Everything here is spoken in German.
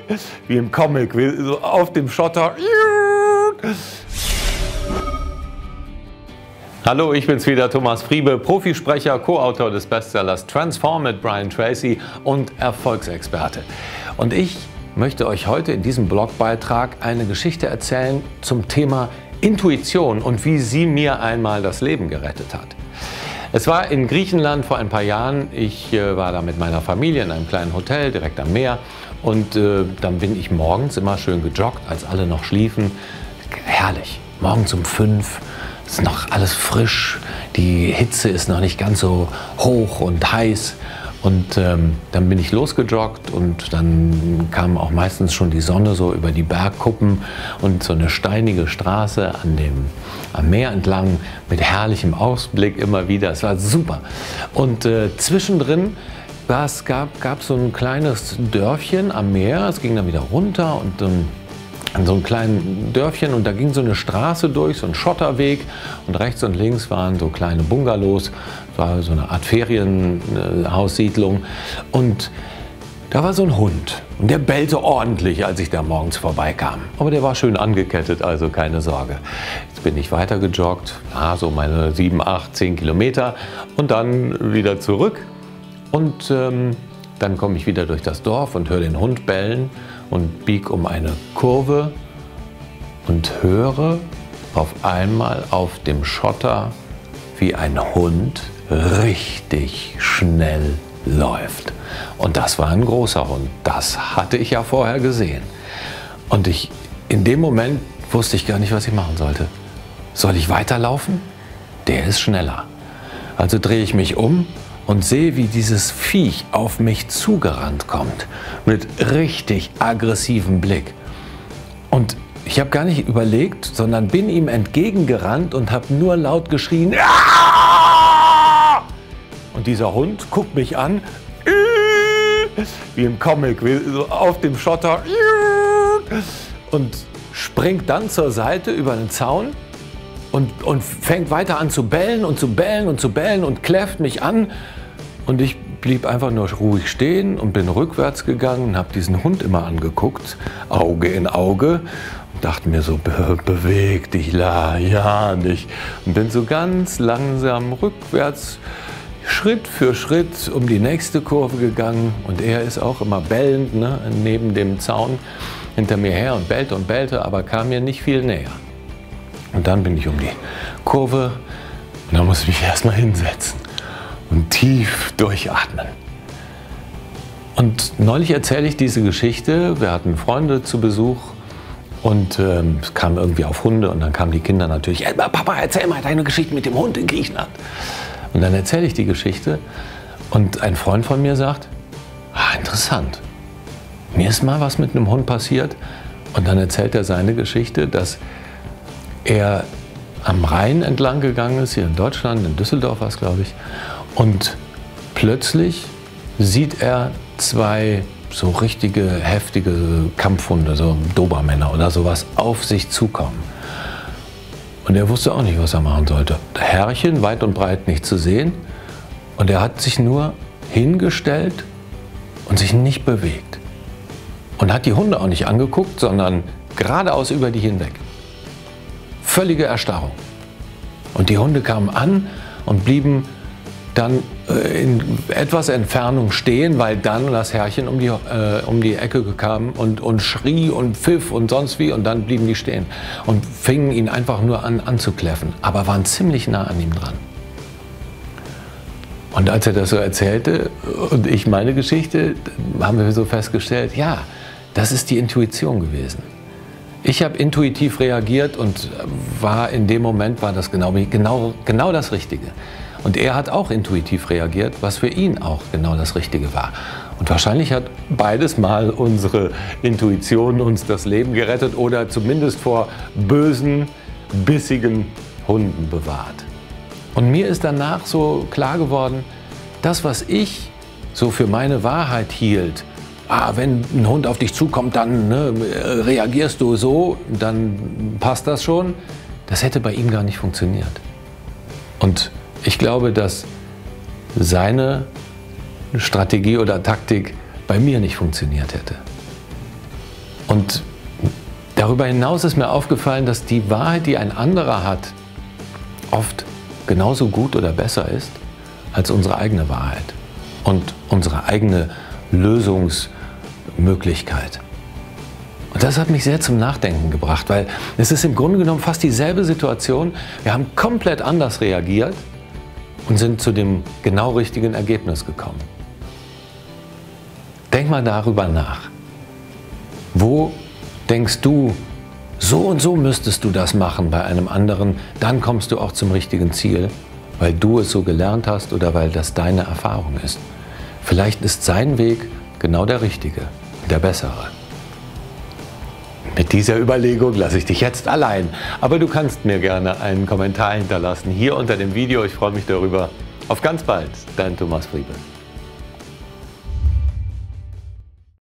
wie im Comic, so auf dem Schotter. Hallo, ich bin's wieder, Thomas Friebe, Profisprecher, Co-Autor des Bestsellers Transform mit Brian Tracy und Erfolgsexperte. Und ich möchte euch heute in diesem Blogbeitrag eine Geschichte erzählen zum Thema Intuition und wie sie mir einmal das Leben gerettet hat. Es war in Griechenland vor ein paar Jahren. Ich war da mit meiner Familie in einem kleinen Hotel direkt am Meer und dann bin ich morgens immer schön gejoggt, als alle noch schliefen. Herrlich, morgens um 5. Ist noch alles frisch, die Hitze ist noch nicht ganz so hoch und heiß und dann bin ich losgejoggt und dann kam auch meistens schon die Sonne so über die Bergkuppen und so eine steinige Straße am Meer entlang mit herrlichem Ausblick immer wieder. Es war super. Und zwischendrin gab es so ein kleines Dörfchen am Meer, es ging dann wieder runter und an so einem kleinen Dörfchen und da ging so eine Straße durch, so ein Schotterweg und rechts und links waren so kleine Bungalows, war so eine Art Ferienhaussiedlung und da war so ein Hund und der bellte ordentlich, als ich da morgens vorbeikam. Aber der war schön angekettet, also keine Sorge. Jetzt bin ich weiter gejoggt, so meine 7, 8, 10 Kilometer und dann wieder zurück und dann komme ich wieder durch das Dorf und höre den Hund bellen und biege um eine Kurve und höre auf einmal auf dem Schotter, wie ein Hund richtig schnell läuft. Und das war ein großer Hund. Das hatte ich ja vorher gesehen. Und in dem Moment wusste ich gar nicht, was ich machen sollte. Soll ich weiterlaufen? Der ist schneller. Also drehe ich mich um und sehe, wie dieses Viech auf mich zugerannt kommt, mit richtig aggressivem Blick. Und ich habe gar nicht überlegt, sondern bin ihm entgegengerannt und habe nur laut geschrien. Aah! Und dieser Hund guckt mich an, wie im Comic, so auf dem Schotter, und springt dann zur Seite über den Zaun und fängt weiter an zu bellen und zu bellen und zu bellen und kläfft mich an. Und ich blieb einfach nur ruhig stehen und bin rückwärts gegangen und habe diesen Hund immer angeguckt, Auge in Auge, und dachte mir so, beweg dich, ja nicht. Und bin so ganz langsam rückwärts, Schritt für Schritt um die nächste Kurve gegangen. Und er ist auch immer bellend, ne, neben dem Zaun hinter mir her und bellte, aber kam mir nicht viel näher. Und dann bin ich um die Kurve und da musste ich mich erstmal hinsetzen und tief durchatmen. Und neulich erzähle ich diese Geschichte. Wir hatten Freunde zu Besuch und es kam irgendwie auf Hunde und dann kamen die Kinder natürlich, Papa, erzähl mal deine Geschichte mit dem Hund in Griechenland. Und dann erzähle ich die Geschichte und ein Freund von mir sagt, interessant, mir ist mal was mit einem Hund passiert. Und dann erzählt er seine Geschichte, dass er am Rhein entlang gegangen ist, hier in Deutschland, in Düsseldorf war es, glaube ich, und plötzlich sieht er zwei so richtige, heftige Kampfhunde, so Dobermänner oder sowas, auf sich zukommen. Und er wusste auch nicht, was er machen sollte. Der Herrchen, weit und breit nicht zu sehen, und er hat sich nur hingestellt und sich nicht bewegt. Und hat die Hunde auch nicht angeguckt, sondern geradeaus über die hinweg. Völlige Erstarrung. Und die Hunde kamen an und blieben dann in etwas Entfernung stehen, weil dann das Herrchen um die Ecke kam und schrie und pfiff und sonst wie, und dann blieben die stehen und fingen ihn einfach nur an anzukläffen, aber waren ziemlich nah an ihm dran. Und als er das so erzählte und ich meine Geschichte, haben wir so festgestellt, ja, das ist die Intuition gewesen. Ich habe intuitiv reagiert und in dem Moment war das genau das Richtige. Und er hat auch intuitiv reagiert, was für ihn auch genau das Richtige war. Und wahrscheinlich hat beides mal unsere Intuition uns das Leben gerettet oder zumindest vor bösen, bissigen Hunden bewahrt. Und mir ist danach so klar geworden, das, was ich so für meine Wahrheit hielt, wenn ein Hund auf dich zukommt, dann reagierst du so, dann passt das schon. Das hätte bei ihm gar nicht funktioniert. Und ich glaube, dass seine Strategie oder Taktik bei mir nicht funktioniert hätte. Und darüber hinaus ist mir aufgefallen, dass die Wahrheit, die ein anderer hat, oft genauso gut oder besser ist als unsere eigene Wahrheit und unsere eigene Lösungsmöglichkeit. Und das hat mich sehr zum Nachdenken gebracht, weil es ist im Grunde genommen fast dieselbe Situation. Wir haben komplett anders reagiert und sind zu dem genau richtigen Ergebnis gekommen. Denk mal darüber nach. Wo denkst du, so und so müsstest du das machen bei einem anderen, dann kommst du auch zum richtigen Ziel, weil du es so gelernt hast oder weil das deine Erfahrung ist. Vielleicht ist sein Weg genau der richtige, der bessere. Mit dieser Überlegung lasse ich dich jetzt allein, aber du kannst mir gerne einen Kommentar hinterlassen hier unter dem Video. Ich freue mich darüber. Auf ganz bald, dein Thomas Friebe.